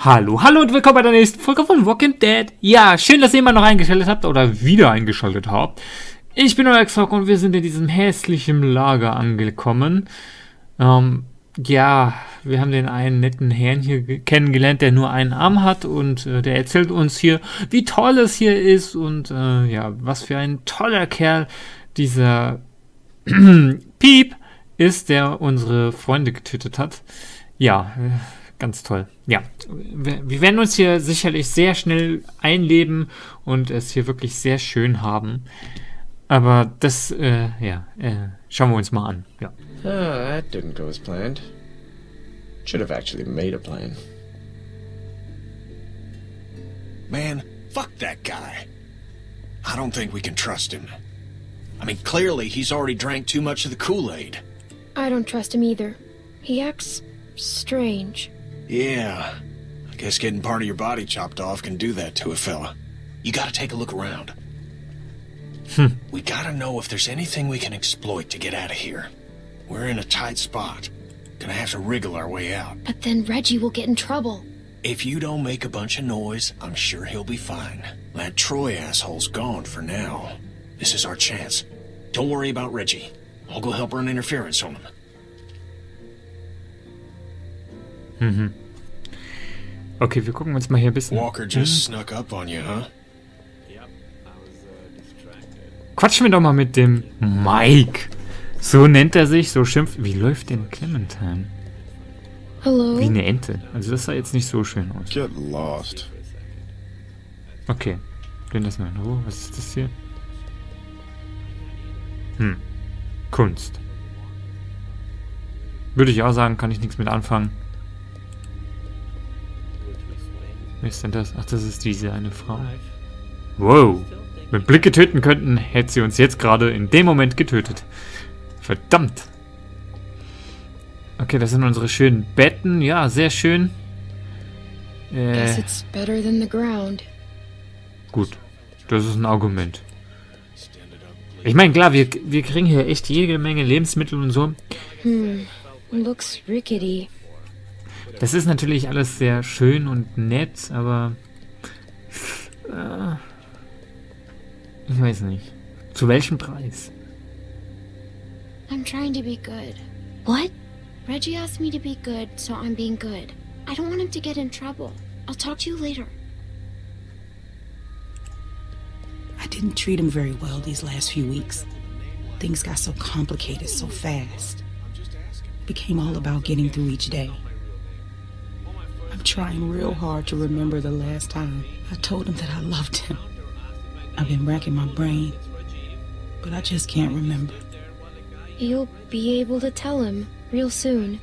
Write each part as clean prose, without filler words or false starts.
Hallo, hallo und willkommen bei der nächsten Folge von Walking Dead. Ja, schön, dass ihr immer noch eingeschaltet habt oder wieder eingeschaltet habt. Ich bin euer Xock und wir sind in diesem hässlichen Lager angekommen. Ja, wir haben den einen netten Herrn hier kennengelernt, der nur einen Arm hat und der erzählt uns hier, wie toll es hier ist und ja, was für ein toller Kerl dieser Piep ist, der unsere Freunde getötet hat. Ja, ganz toll. Ja, wir werden uns hier sicherlich sehr schnell einleben und es hier wirklich sehr schön haben. Aber das, schauen wir uns mal an. Ja. That didn't go as planned. Should have actually made a plan. Man, fuck that guy. I don't think we can trust him. I mean, clearly he's already drank too much of the Kool-Aid. I don't trust him either. He acts strange. Yeah, I guess getting part of your body chopped off can do that to a fella. You gotta take a look around. We gotta know if there's anything we can exploit to get out of here. We're in a tight spot. Gonna have to wriggle our way out. But then Reggie will get in trouble. If you don't make a bunch of noise, I'm sure he'll be fine. That Troy asshole's gone for now. This is our chance. Don't worry about Reggie. I'll go help run interference on him. Okay, wir gucken uns mal hier ein bisschen. Walker just snuck up on you, huh? Quatschen wir doch mal mit dem Mike. So nennt er sich, so schimpft. Wie läuft denn Clementine? Hello? Wie eine Ente. Also das sah jetzt nicht so schön aus. Get lost. Okay, den lassen wir in Ruhe. Was ist das hier? Kunst. Würde ich auch sagen, kann ich nichts mit anfangen. Wer ist denn das? Ach, das ist diese eine Frau. Wow. Wenn Blicke töten könnten, hätte sie uns jetzt gerade in dem Moment getötet. Verdammt. Okay, das sind unsere schönen Betten. Ja, sehr schön. Guess it's better than the ground. Gut. Das ist ein Argument. Ich meine, klar, wir kriegen hier echt jede Menge Lebensmittel und so. Looks rickety. Das ist natürlich alles sehr schön und nett, aber ich weiß nicht. Zu welchem Preis? I'm trying to be good. What? Reggie asked me to be good, so I'm being good. I don't want him to get in trouble. I'll talk to you later. I didn't treat him very well these last few weeks. Things got so complicated so fast. It became all about getting through each day. I'm trying real hard to remember the last time I told him that I loved him. I've been racking my brain, but I just can't remember. You'll be able to tell him real soon.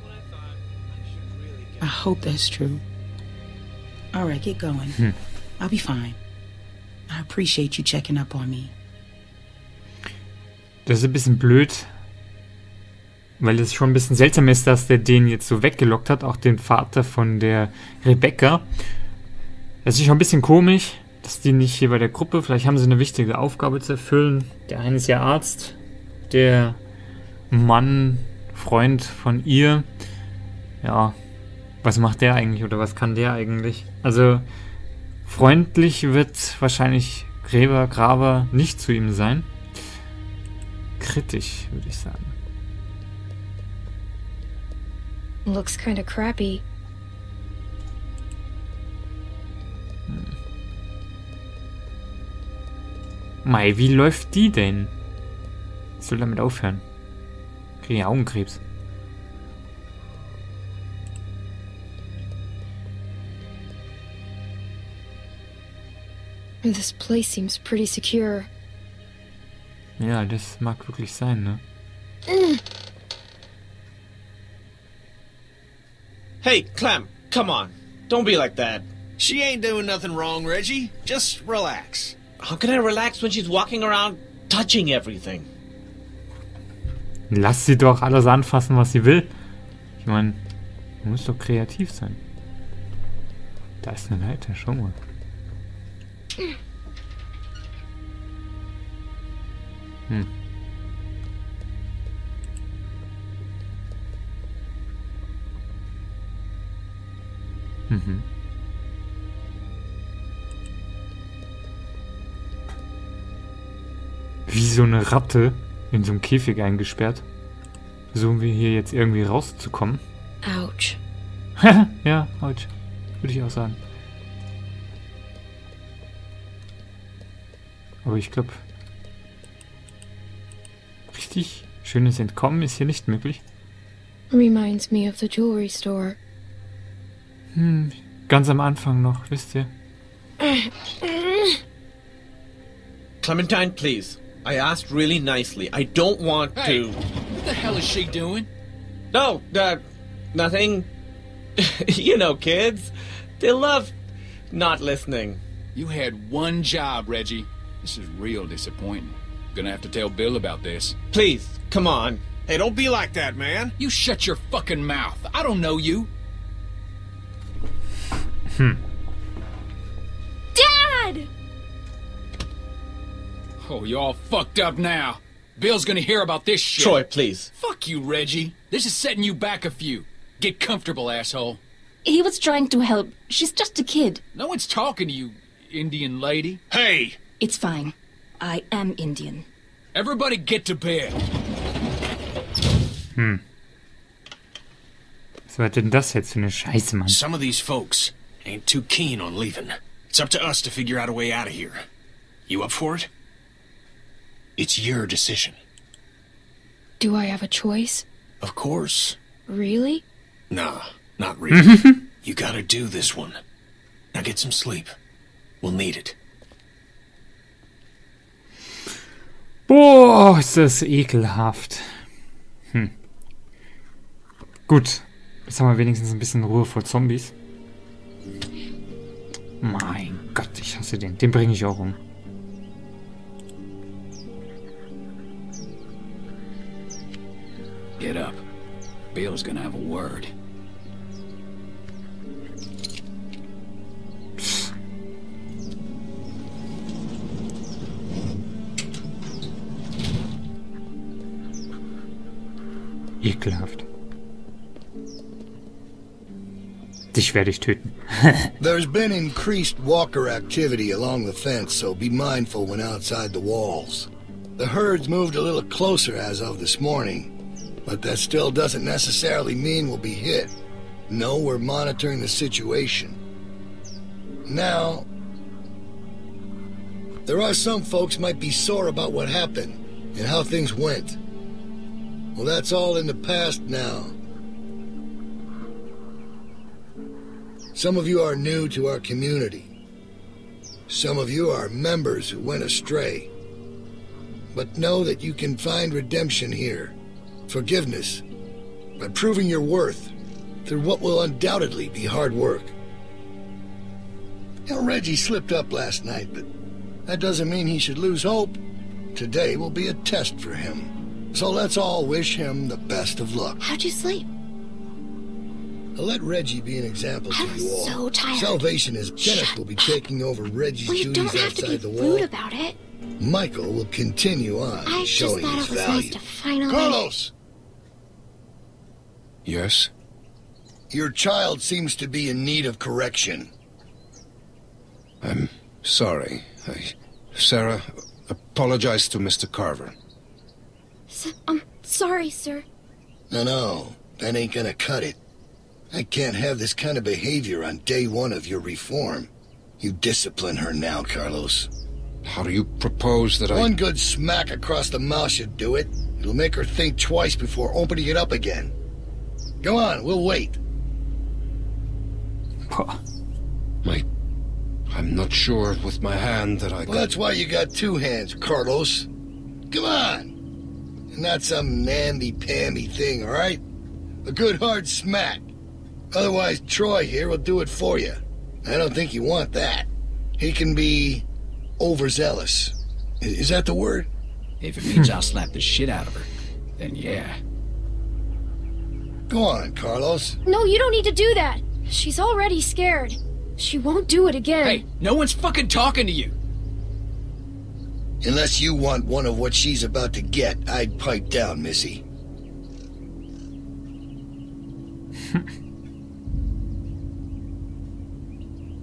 I hope that's true. All right, get going. I'll be fine. I appreciate you checking up on me. Das ist ein bisschen blöd, weil es schon ein bisschen seltsam ist, dass der den jetzt so weggelockt hat, auch den Vater von der Rebecca. Das ist schon ein bisschen komisch, dass die nicht hier bei der Gruppe, vielleicht haben sie eine wichtige Aufgabe zu erfüllen. Der eine ist ja Arzt, der Mann, Freund von ihr. Ja, was macht der eigentlich oder was kann der eigentlich? Also freundlich wird wahrscheinlich Graber nicht zu ihm sein. Kritisch, würde ich sagen. Looks kinda crappy. Mei, wie läuft die denn? Ich soll damit aufhören. Kriege ja Augenkrebs. This place seems pretty secure. Ja, das mag wirklich sein, ne? Hey, Clem, come on. Don't be like that. She ain't doing nothing wrong, Reggie. Just relax. How can I relax when she's walking around touching everything? Lass sie doch alles anfassen, was sie will. Ich meine, man muss doch kreativ sein. Da ist eine Leiter, schau mal. wie so eine Ratte in so einem Käfig eingesperrt. Versuchen wir hier jetzt irgendwie rauszukommen. Ouch. Ja, ouch. Würde ich auch sagen. Aber ich glaube, richtig schönes Entkommen ist hier nicht möglich. Reminds me of the jewelry store. Ganz am Anfang noch, wisst ihr? Clementine, please. I asked really nicely. I don't want Hey, to... what the hell is she doing? No, nothing. You know, kids. They love not listening. You had one job, Reggie. This is real disappointing. Gonna have to tell Bill about this. Please, come on. Hey, don't be like that, man. You shut your fucking mouth. I don't know you. Dad! Oh, you all fucked up now. Bill's gonna hear about this shit. Troy, please. Fuck you, Reggie. This is setting you back a few. Get comfortable, asshole. He was trying to help. She's just a kid. No one's talking to you, Indian lady. Hey! It's fine. I am Indian. Everybody get to bed. Was war denn das jetzt für eine Scheiße, Mann? Some of these folks ain't too keen on leaving. It's up to us to figure out a way out of here. You up for it? It's your decision. Do I have a choice? Of course. Really? Nah, not really. You gotta do this one. Now get some sleep. We'll need it. Boah, ist das ekelhaft. Gut. Jetzt haben wir wenigstens ein bisschen Ruhe vor Zombies. Mein Gott, ich hasse den. Den bringe ich auch um. Get up. Bill's gonna have a word. Ekelhaft. Dich werde ich töten. There's been increased walker activity along the fence, so be mindful when outside the walls. The herd's moved a little closer as of this morning, but that still doesn't necessarily mean we'll be hit. No, we're monitoring the situation. Now, there are some folks might be sore about what happened and how things went. Well, that's all in the past now. Some of you are new to our community. Some of you are members who went astray. But know that you can find redemption here, forgiveness, by proving your worth through what will undoubtedly be hard work. You know, Reggie slipped up last night, but that doesn't mean he should lose hope. Today will be a test for him. So let's all wish him the best of luck. How'd you sleep? Now let Reggie be an example I to was you all. so tired. Salvation is Kenneth Shut will be up. taking over Reggie's Well, you duties don't have to be outside the wall. rude about it. Michael will continue on I just showing thought his it was value. nice to finally... Carlos! Yes? Your child seems to be in need of correction. I'm sorry. Sarah, apologize to Mr. Carver. I'm sorry, sir. No, that ain't gonna cut it. I can't have this kind of behavior on day one of your reform. You discipline her now, Carlos. How do you propose that One good smack across the mouth should do it. It'll make her think twice before opening it up again. Go on, we'll wait. Boah. I'm not sure with my hand that I Well, that's why you got two hands, Carlos. Come on. Not some namby-pamby thing, all right? A good hard smack. Otherwise, Troy here will do it for you. I don't think you want that. He can be overzealous. Is that the word? If it means I'll slap the shit out of her, then yeah. Go on, Carlos. No, you don't need to do that. She's already scared. She won't do it again. Hey, no one's fucking talking to you. Unless you want one of what she's about to get, I'd pipe down, Missy.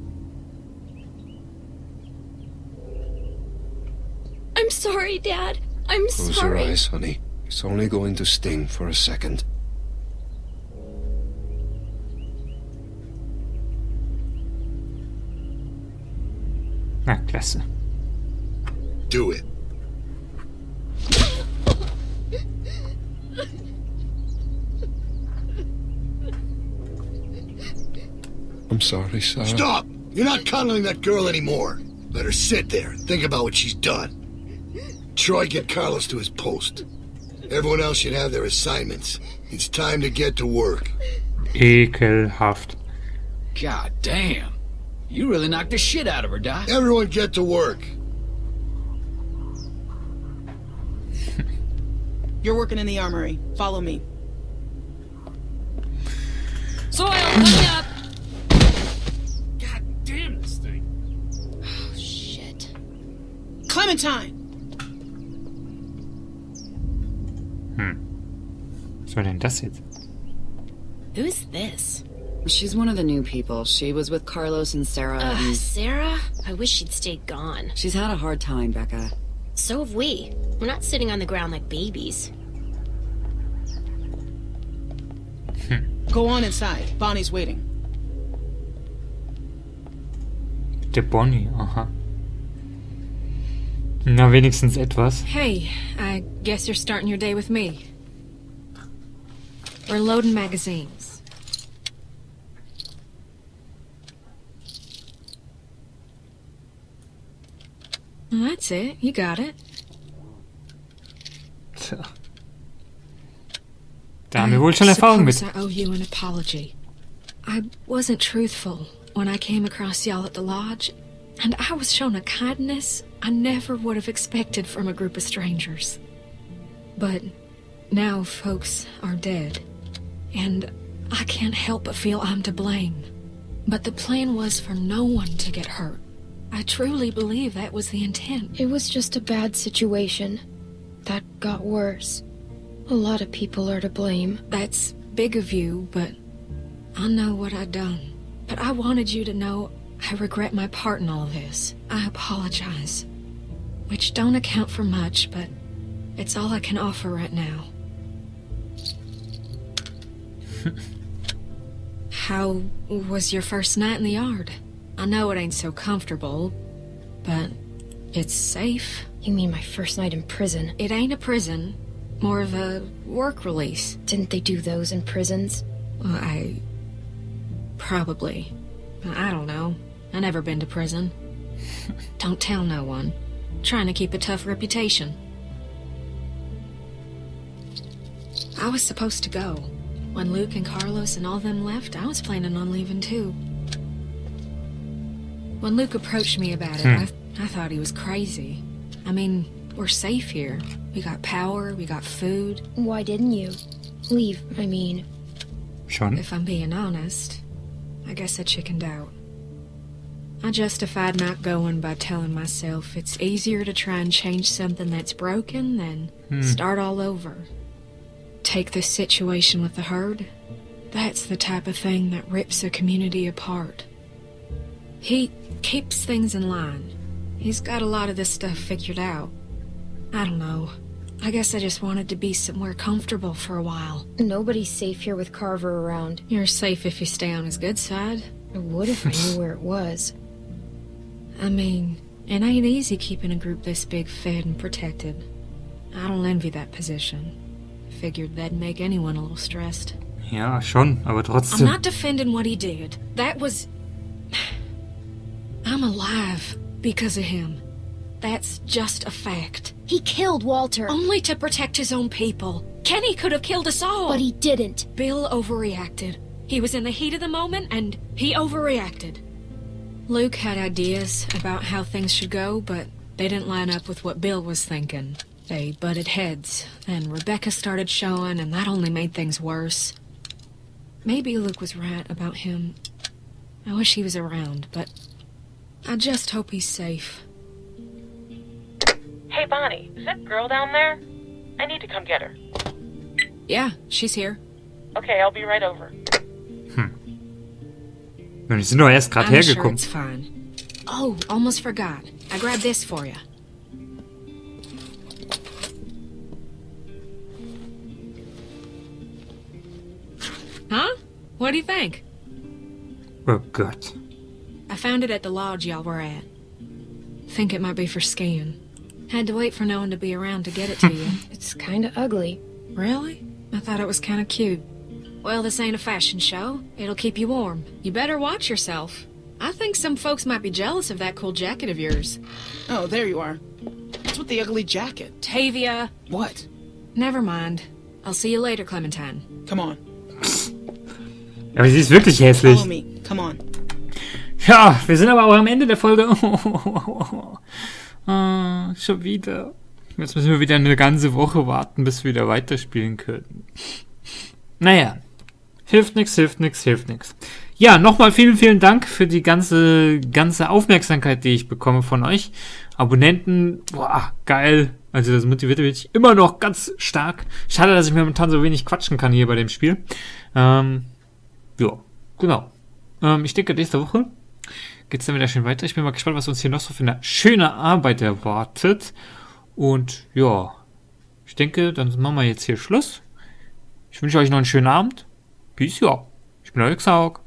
I'm sorry, Dad. I'm Close sorry. your eyes, honey. It's only going to sting for a second. Na, klasse. Do it. I'm sorry, Sarah. Stop! You're not cuddling that girl anymore. Let her sit there and think about what she's done. Troy, get Carlos to his post. Everyone else should have their assignments. It's time to get to work. Ekelhaft. God damn. You really knocked the shit out of her, Doc. Everyone get to work. You're working in the armory. Follow me. Soil, coming up! God damn this thing. Oh, shit. Clementine! Was war denn das jetzt? Who's this? She's one of the new people. She was with Carlos and Sarah. And Sarah? I wish she'd stayed gone. she's had a hard time, Becca. So have we. We're not sitting on the ground like babies. Go on inside. Bonnie's waiting. Der Bonnie, aha. Na, wenigstens etwas. Hey, I guess you're starting your day with me. We're loading magazines. Well, that's it. You got it. Tja. Da haben wir wohl schon Erfahrung mit. I owe you an apology. I wasn't truthful when I came across y'all at the lodge, and I was shown a kindness I never would have expected from a group of strangers. But now folks are dead, and I can't help but feel I'm to blame. But the plan was for no one to get hurt. I truly believe that was the intent. It was just a bad situation. That got worse. A lot of people are to blame. That's big of you, but I know what I done. But I wanted you to know I regret my part in all this. I apologize. Which don't account for much, but it's all I can offer right now. How was your first night in the yard? I know it ain't so comfortable, but it's safe. You mean my first night in prison? It ain't a prison, more of a work release. Didn't they do those in prisons? Well, probably. I don't know. I never been to prison. Don't tell no one. Trying to keep a tough reputation. I was supposed to go. When Luke and Carlos and all them left, I was planning on leaving too. When Luke approached me about it, I thought he was crazy. I mean, we're safe here. We got power, we got food. Why didn't you leave, I mean? Schon? If I'm being honest, I guess I chickened out. I justified not going by telling myself it's easier to try and change something that's broken than start all over. Take this situation with the herd. That's the type of thing that rips a community apart. He keeps things in line. He's got a lot of this stuff figured out. I don't know. I guess I just wanted to be somewhere comfortable for a while. Nobody's safe here with Carver around. You're safe if you stay on his good side. I would if I knew where it was. I mean, it ain't easy keeping a group this big fed and protected. I don't envy that position. Figured that'd make anyone a little stressed. Ja, schon, aber I'm trotzdem. not defending what he did. That was... I'm alive because of him. That's just a fact. He killed Walter. Only to protect his own people. Kenny could have killed us all. But he didn't. Bill overreacted. He was in the heat of the moment, and he overreacted. Luke had ideas about how things should go, but they didn't line up with what Bill was thinking. They butted heads, then Rebecca started showing, and that only made things worse. Maybe Luke was right about him. I wish he was around, but I just hope he's safe. Hey, Bonnie, is that girl down there? I need to come get her. Yeah, she's here. Okay, I'll be right over. Wir sind doch erst gerade I'm sure hergekommen. it's fine. Oh, almost forgot. I grabbed this for you. Huh? What do you think? Oh Gott. I found it at the lodge y'all were at. Think it might be for skiing. Had to wait for no one to be around to get it to you. It's kinda ugly. Really? I thought it was kinda cute. Well, this ain't a fashion show. It'll keep you warm. You better watch yourself. I think some folks might be jealous of that cool jacket of yours. Oh, there you are. What's with the ugly jacket? Tavia! What? Never mind. I'll see you later, Clementine. Come on. Aber sie ist wirklich hässlich. Follow me. Come on. Ja, wir sind aber auch am Ende der Folge. Schon wieder. Jetzt müssen wir wieder eine ganze Woche warten, bis wir wieder weiterspielen können. Naja. Hilft nix. Ja, nochmal vielen Dank für die ganze Aufmerksamkeit, die ich bekomme von euch. Abonnenten, boah, geil. Also das motiviert mich immer noch ganz stark. Schade, dass ich momentan so wenig quatschen kann hier bei dem Spiel. Ja, genau. Ich denke, nächste Woche geht's dann wieder schön weiter. Ich bin mal gespannt, was uns hier noch so für eine schöne Arbeit erwartet. Und ja, ich denke, dann machen wir jetzt hier Schluss. Ich wünsche euch noch einen schönen Abend. Peace, ja. Ich bin euer Xauk.